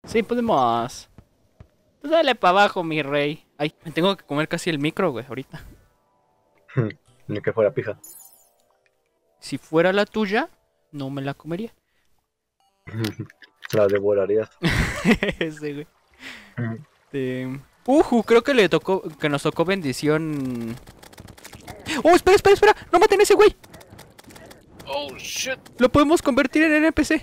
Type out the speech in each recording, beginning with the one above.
Sí, podemos. Pues dale para abajo, mi rey. Ay, me tengo que comer casi el micro, güey, ahorita. Ni que fuera pija. Si fuera la tuya, no me la comería. La devorarías. Ese, güey. Creo que que nos tocó bendición. ¡Oh, espera, espera, espera! ¡No maten a ese güey! Oh, shit. Lo podemos convertir en NPC.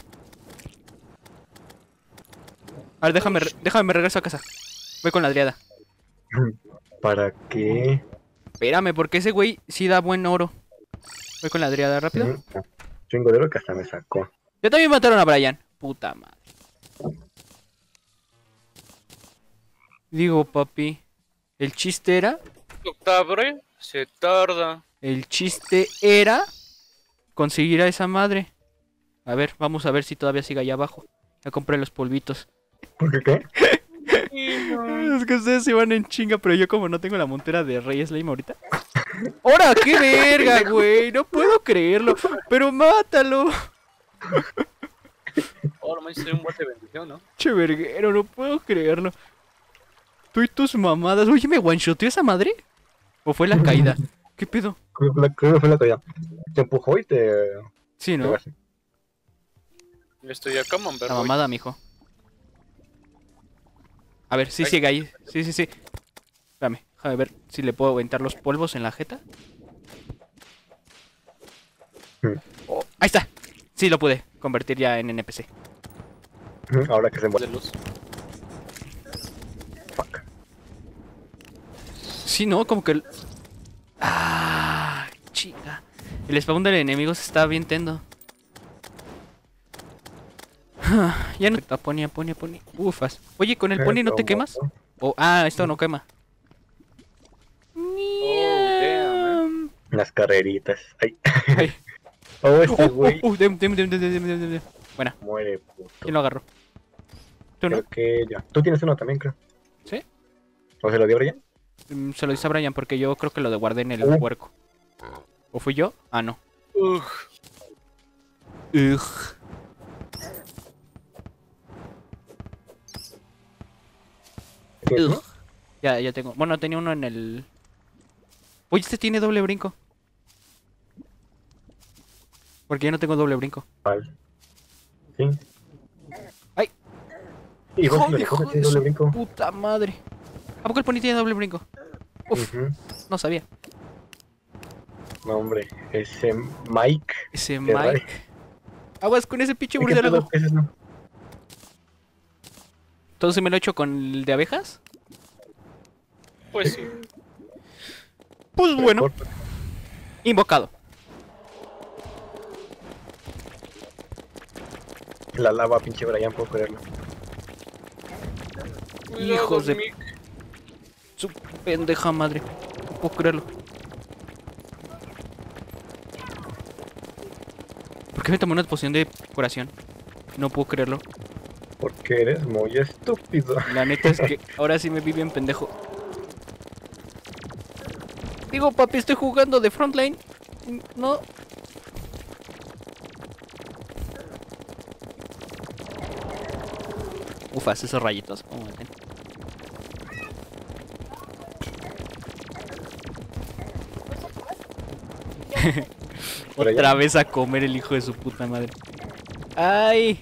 A ver, déjame, me regreso a casa. Voy con la Adriada. ¿Para qué? Espérame, porque ese güey sí da buen oro. Voy con la Adriada, rápido. Chingo de oro que hasta me sacó. Ya también mataron a Brian. Puta madre. Digo, papi. El chiste era. Octubre, se tarda. El chiste era conseguir a esa madre. A ver, vamos a ver si todavía sigue allá abajo. Ya compré los polvitos. ¿Por qué qué? Es que ustedes iban en chinga, pero yo como no tengo la montera de Rey Slime ahorita. ¡Hora, qué verga, güey! No puedo creerlo. Pero mátalo. Ahora me hice un bote de bendición, ¿no? Che verguero, no puedo creerlo. Tú y tus mamadas. Oye, ¿me one-shoteó esa madre? ¿O fue la caída? ¿Qué pedo? Creo que fue la tuya. Te empujó y te... Sí, ¿no? pegaste. Yo estoy acá, man, La mamada, mijo. A ver, sí sigue ahí. Sí. Espérame, déjame ver si le puedo aventar los polvos en la jeta. Oh, ahí está. Sí, lo pude convertir ya en NPC. Ahora que se de muere. luz. Fuck. Sí, ¿no? Como que... Ah, chica. El spawn del enemigo se está bien tendo. Ya no... Pony. Ufas. Oye, ¿con el pony no te quemas? Esto no quema. damn, Las carreritas. Ay. Ay. Oh, este güey Dem. Buena. muere, puto. ¿Quién lo agarró? ¿Tú no? Creo que ya. Tú tienes uno también, creo. ¿Sí? ¿O se lo dio Brian? Se lo dice a Brian porque yo creo que lo guardé en el puerco. ¿O fui yo? Ah, no. Ugh. ¿Tienes uno? Ya tengo. Bueno, tenía uno en el... Oye, este tiene doble brinco. Porque yo no tengo doble brinco. Vale. Sí. ¡Ay! Y vos me Hijo dejó de meter doble su brinco. puta madre. ¿A poco el pony tiene doble brinco? Uf, no sabía. No, hombre. Ese Mike. Ese Qué Mike. raro. Aguas con ese pinche ¿Qué pedo? murciélago. ¿Qué es eso? ¿Entonces me lo he hecho con el de abejas? Pues sí. Pues bueno. Corto. Invocado. La lava, pinche Brian, puedo creerlo. Cuidado, Hijos de... Mick. Su pendeja madre. No puedo creerlo. ¿Por qué me tomé una poción de curación? No puedo creerlo. Porque eres muy estúpido. La neta es que ahora sí me vi bien pendejo. Digo, papi, estoy jugando de frontline. No. Ufas, esos rayitos. ¿Cómo me ven? Otra vez a comer el hijo de su puta madre. ¡Ay!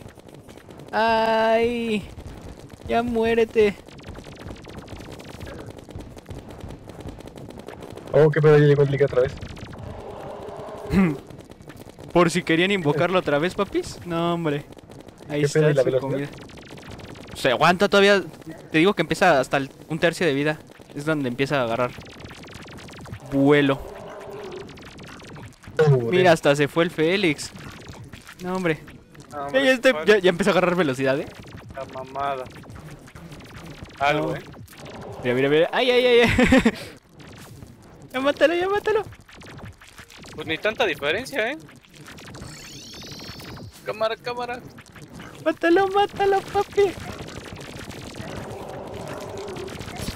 ¡Ay! ¡Ya muérete! Oh, qué pedo, ya llegó el liga otra vez. Por si querían invocarlo otra vez, papis. No, hombre. Ahí ¿Qué pedo, está y la su velocidad? comida. Se aguanta todavía. Te digo que empieza hasta un tercio de vida. Es donde empieza a agarrar vuelo. Mira, hasta se fue el Félix. No, hombre. No, Ya empezó a agarrar velocidad, ¿eh? La mamada. Algo, No. Mira. ¡Ay! Ya mátalo. Pues ni tanta diferencia, Cámara. Mátalo, papi.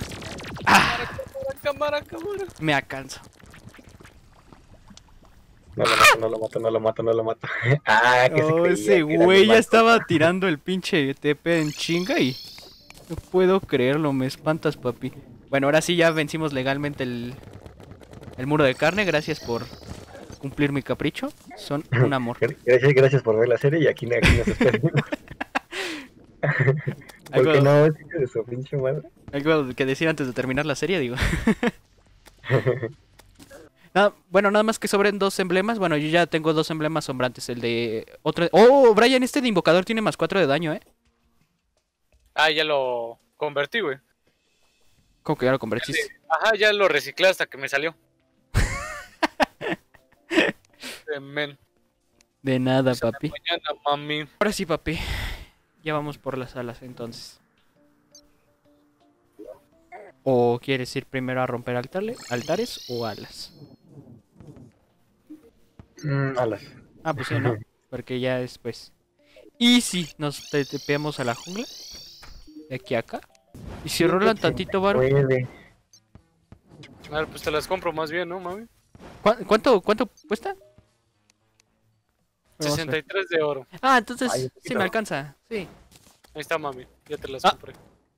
Cámara. Me alcanzo. No lo mato, no lo mato, no lo mato, no lo mato. Ah, que se Oh, creía ese que era mi güey ya mato. estaba tirando el pinche TP en chinga y no puedo creerlo, me espantas, papi. Bueno, ahora sí ya vencimos legalmente el muro de carne, gracias por cumplir mi capricho. Son un amor. Gracias por ver la serie y aquí nos esperamos. ¿Por qué Algo, no? Es hijo de su pinche madre. algo que decir antes de terminar la serie, digo. Bueno, nada más que sobren dos emblemas. Bueno, yo ya tengo dos emblemas sombrantes. El de otro. Oh, Brian, este de invocador tiene más 4 de daño, ¿eh? Ah, ya lo convertí, güey. ¿Cómo que ya lo convertiste? Ajá, ya lo reciclé hasta que me salió. Men. De nada, papi. Mañana, mami. Ahora sí, papi. Ya vamos por las alas, entonces. ¿O quieres ir primero a romper altares o alas? Alas. Ah, pues sí, ¿no? Porque ya es, pues... Y si nos tepeamos a la jungla. De aquí a acá. Y si rolan tantito, varo. Puede. A ver, pues te las compro más bien, ¿no, mami? ¿Cuánto cuesta? Vamos a ver. 63 de oro. Ah, entonces Ay, sí poquito. me alcanza. Sí. Ahí está, mami. Ya te las Ah. compré.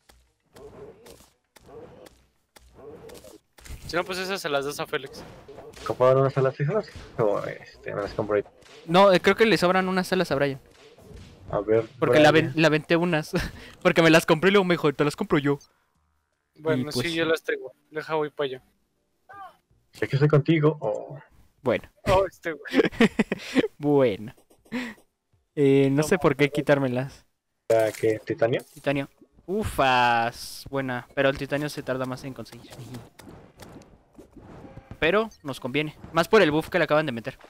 Si no, pues esas se las das a Félix. ¿Compraron unas alas fijas? O me las compré. No, creo que le sobran unas alas a Brian. A ver. Porque Brian. la aventé unas. Porque me las compré y luego me dijo, te las compro yo. Bueno, pues sí, yo las tengo. Deja, voy para allá. Si aquí estoy contigo, o. Bueno, Oh, este güey. bueno. No sé por qué quitármelas. ¿Qué? ¿Titanio? Titanio. Ufas. Buena. Pero el titanio se tarda más en conseguir. Pero nos conviene. Más por el buff que le acaban de meter.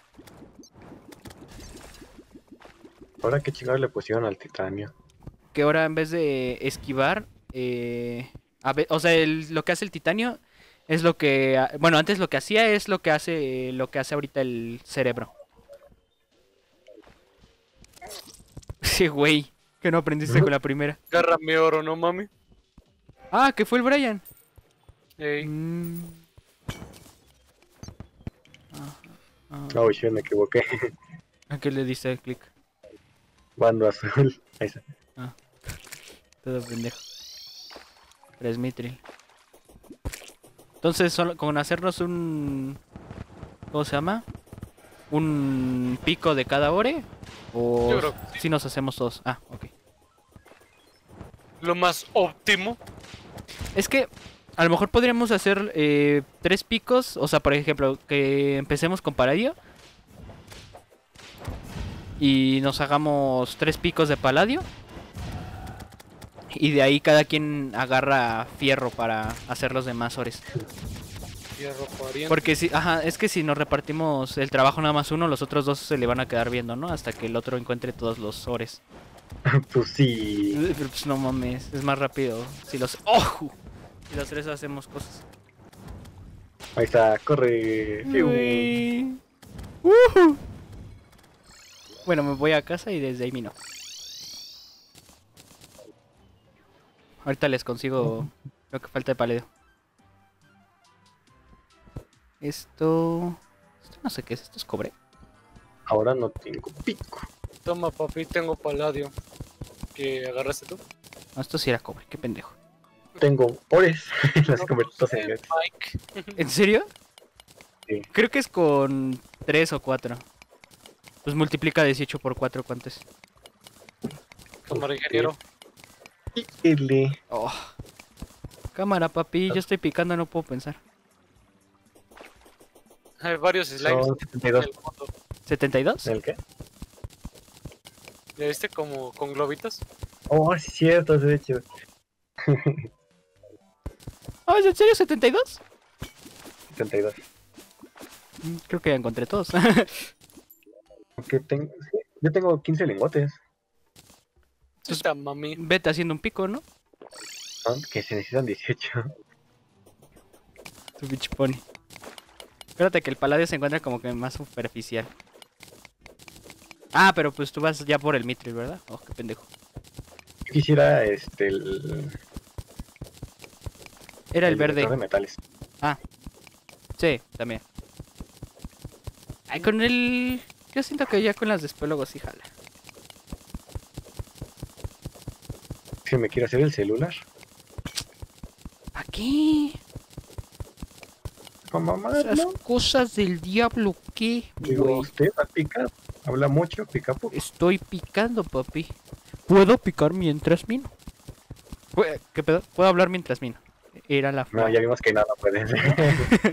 Ahora qué chingados le pusieron al titanio. Que ahora en vez de esquivar... o sea, lo que hace el titanio es lo que... Bueno, antes lo que hacía es lo que hace ahorita el cerebro. Sí, güey. Que no aprendiste con la primera. Agarra mi oro, ¿no, mami? Ah, que fue el Brian. Ey. Oh, shit, me equivoqué. ¿A qué le diste el clic? Bando azul. Ahí está. Todo pendejo. Presmitril. Entonces, con hacernos un... ¿Cómo se llama? ¿Un pico de cada ore? ¿O Yo creo que si nos hacemos todos? Ah, ok. Lo más óptimo. Es que a lo mejor podríamos hacer 3 picos. O sea, por ejemplo, que empecemos con Paladio. Y nos hagamos 3 picos de Paladio. Y de ahí cada quien agarra fierro para hacer los demás ores. Fierro pariente. Porque si, ajá, es que si nos repartimos el trabajo nada más uno, los otros dos se le van a quedar viendo, ¿no? Hasta que el otro encuentre todos los ores. Pues sí. Pero pues no mames, es más rápido. Si los... ¡Oh! Si los tres hacemos cosas. Ahí está, corre. Fiu. Uy. ¡Ujú! Bueno, me voy a casa y desde ahí mino. Ahorita les consigo lo que falta de paledio. Esto no sé qué es, esto es cobre. Ahora no tengo pico. Toma, papi, tengo paladio. ¿Que agarraste tú? No, esto sí era cobre, qué pendejo. Tengo ores. Las No, convertí pues, en ores. Mike. ¿En serio? Sí. Creo que es con 3 o 4. Pues multiplica 18 por 4, ¿cuánto es? Cámara, ingeniero. Y L. Oh. Cámara, papi, yo estoy picando, no puedo pensar. Hay varios slimes Son 72. en el mundo. ¿72? ¿En el qué? ¿Ya viste como con globitos? Oh, sí, cierto, de hecho. Oh, ¿es en serio 72? 72. Creo que ya encontré todos. Sí, yo tengo 15 lingotes. Esta mami. Vete haciendo un pico, ¿no? Son que se necesitan 18. Tu bitch pony. Espérate que el paladio se encuentra como que más superficial. Ah, pero pues tú vas ya por el Mithril, ¿verdad? Oh, qué pendejo. Yo quisiera Era el detector verde. de metales. Sí, también. Ay, con el... Yo siento que ya con las de espélogos sí jala. Si me quiere hacer el celular. ¿Para qué? Con mamá, Esas ¿no? cosas del diablo, ¿qué, Digo, güey? usted va a picar. Habla mucho, pica poco. Estoy picando, papi. ¿Puedo picar mientras mino? ¿Qué pedo? ¿Puedo hablar mientras mino? Era la No, frase. ya vimos que nada puede ser.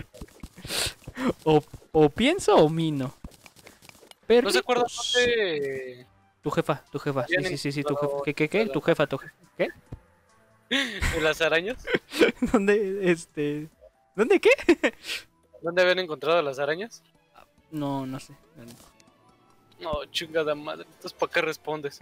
O pienso o mino. ¿No se acuerdan Perritos. dónde Tu jefa. Sí, habían sí, tu jefa. encontrado ¿Qué? Tu jefa. ¿Qué? de las arañas? ¿Dónde, ¿Dónde qué? ¿Dónde habían encontrado las arañas? No sé. No, chingada madre. Entonces, ¿para qué respondes?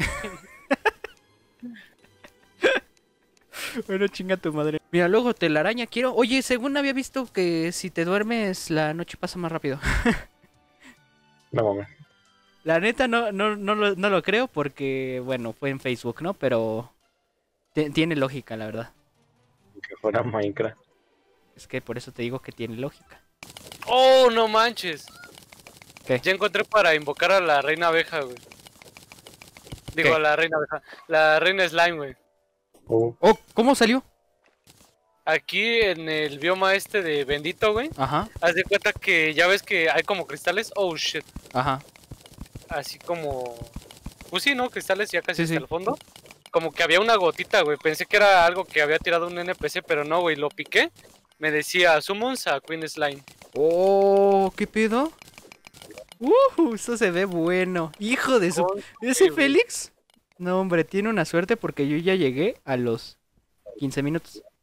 Bueno, chinga tu madre. Mira, luego telaraña quiero. Oye, según había visto que si te duermes la noche pasa más rápido. No mames. La neta no lo creo porque, bueno, fue en Facebook, ¿no? Pero tiene lógica, la verdad. Que fuera Minecraft. Es que por eso te digo que tiene lógica. ¡Oh, no manches! ¿Qué? Ya encontré para invocar a la reina abeja, güey. Digo, ¿Qué? a la reina abeja. La reina slime, güey. Oh, ¿cómo salió? Aquí en el bioma este de Bendito, güey. Ajá, Haz de cuenta que ya ves que hay como cristales. Oh, shit. ajá. Así como... Pues sí, ¿no? Cristales ya casi Sí, hasta sí. el fondo. Como que había una gotita, güey. Pensé que era algo que había tirado un NPC, pero no, güey. Lo piqué. Me decía, summons a Queen Slime. Oh, ¿qué pedo? Eso se ve bueno. Hijo de su... Oh, ¿Ese sí, güey. Félix? No, hombre, tiene una suerte porque yo ya llegué a los 15 minutos.